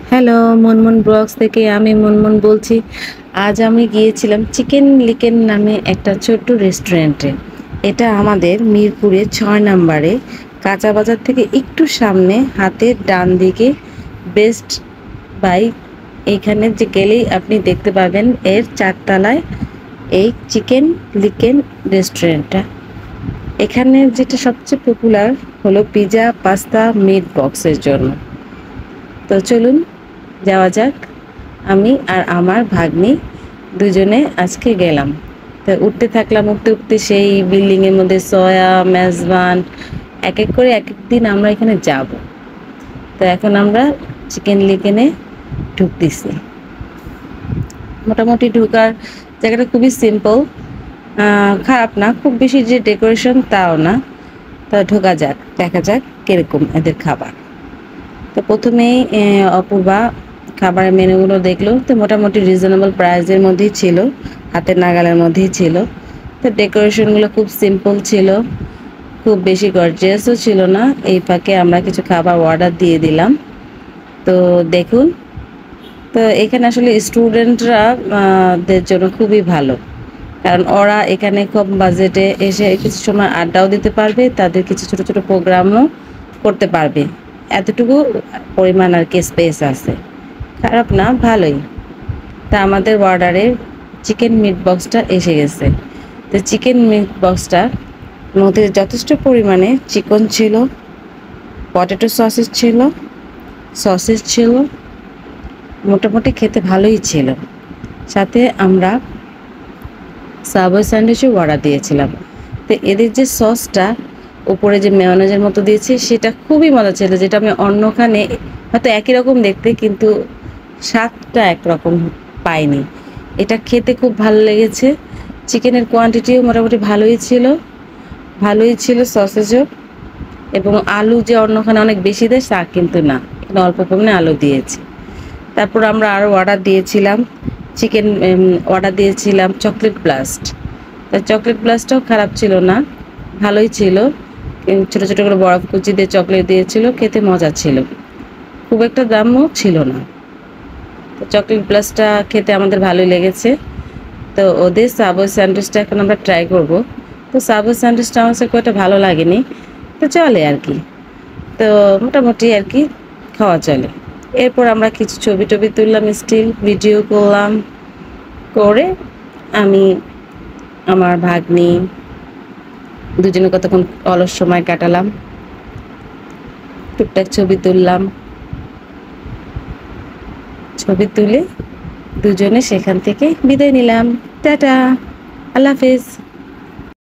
Hello, মনমন blogs থেকে আমি মনমন বলছি। আজ আমি গিয়েছিলাম চিকেন লিকেন নামে একটা ছোট্ট রেস্টুরেন্টে। এটা আমাদের মিরপুরে ৬ নম্বরে কাঁচা বাজার থেকে একটু সামনে হাতের ডান দিকে বেস্ট বাই। এইখানে যে গেলেই আপনি দেখতে পাবেন এর ৪ তলায় এই চিকেন লিকেন রেস্টুরেন্টটা। এখানে যেটা সবচেয়ে পপুলার হলো পিৎজা, পাস্তা, মিট বক্সের জন্য। তো চলুন যাওয়া যাক। আমি আর আমার ভাগ্নি দুজনে আজকে গেলাম। তো উঠতে থাকলাম, উঠতে উঠতে সেই বিল্ডিংয়ের মধ্যে সয়া, মেজবান এক এক করে এক এক দিন আমরা এখানে যাব। তো এখন আমরা চিকেন লিকেনে ঢুকতেছি। মোটামুটি ঢোকার জায়গাটা খুবই সিম্পল, খারাপ না, খুব বেশি যে ডেকোরেশন তাও না। তা ঢোকা যাক, দেখা যাক কীরকম এদের খাবার। তো প্রথমেই অপূর্বা খাবারের মেনুগুলো দেখলো। তো মোটামুটি রিজনেবল প্রাইসের মধ্যেই ছিল, হাতের নাগালের মধ্যেই ছিল। তো ডেকোরেশনগুলো খুব সিম্পল ছিল, খুব বেশি গর্জিয়াসও ছিল না। এই ফাঁকে আমরা কিছু খাবার অর্ডার দিয়ে দিলাম। তো দেখুন, তো এখানে আসলে স্টুডেন্টরা দের জন্য খুবই ভালো, কারণ ওরা এখানে কম বাজেটে এসে কিছু সময় আড্ডাও দিতে পারবে, তাদের কিছু ছোটো ছোটো প্রোগ্রামও করতে পারবে। এতটুকু পরিমাণ আর কি স্পেস আছে, খারাপ না, ভালোই। তা আমাদের অর্ডারে চিকেন মিট বক্সটা এসে গেছে। তো চিকেন মিট বক্সটার মধ্যে যথেষ্ট পরিমাণে চিকেন ছিল, পটেটো সসেস ছিল, মোটামুটি খেতে ভালোই ছিল। সাথে আমরা সাবওয়ে স্যান্ডউইচও অর্ডার দিয়েছিলাম। তো এদের যে সসটা উপরে যে মেয়োনেজের মতো দিয়েছে সেটা খুবই মজা ছিল, যেটা আমি অন্যখানে হয়তো একই রকম দেখতে কিন্তু স্বাদটা একরকম পাইনি। এটা খেতে খুব ভালো লেগেছে। চিকেনের কোয়ান্টিটিও মোটামুটি ভালোই ছিল সসেজও। এবং আলু যে অন্যখানে অনেক বেশি দেয় তা কিন্তু না, এখানে অল্প পরিমাণে আলু দিয়েছে। তারপর আমরা আরও অর্ডার দিয়েছিলাম চিকেন, অর্ডার দিয়েছিলাম চকলেট ব্লাস্ট। তা চকলেট ব্লাস্টটাও খারাপ ছিল না, ভালোই ছিল। ছোটো ছোটো করে বরফ কুচি দিয়ে চকলেট দিয়েছিল, খেতে মজা ছিল, খুব একটা দামও ছিল না। তো চকলেট ব্লাস্টটা খেতে আমাদের ভালোই লেগেছে। তো ওদের সাবওয়ে স্যান্ডউইচটা এখন আমরা ট্রাই করব। তো সাবওয়ে স্যান্ডউইচটা আমার কাছে খুব একটা ভালো লাগেনি, তো চলে আর কি। তো মোটামুটি আর কি খাওয়া চলে। এরপর আমরা কিছু ছবি টবি তুললাম, স্টিল ভিডিও করলাম, করে আমি আমার ভাগ্নি দুজনে কতক্ষণ অলস সময় কাটালাম, টুকটাক ছবি তুললাম। ছবি তুলে দুজনে সেখান থেকে বিদায় নিলাম। টাটা, আল্লাহ হাফেজ।